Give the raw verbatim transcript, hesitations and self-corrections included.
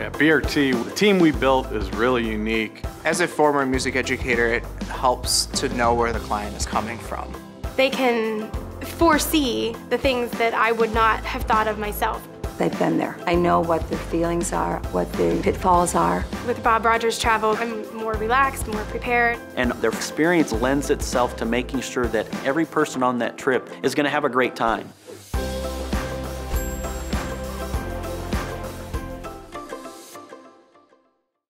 At B R T, the team we built is really unique. As a former music educator, it helps to know where the client is coming from. They can foresee the things that I would not have thought of myself. They've been there. I know what their feelings are, what the pitfalls are. With Bob Rogers Travel, I'm more relaxed, more prepared. And their experience lends itself to making sure that every person on that trip is going to have a great time.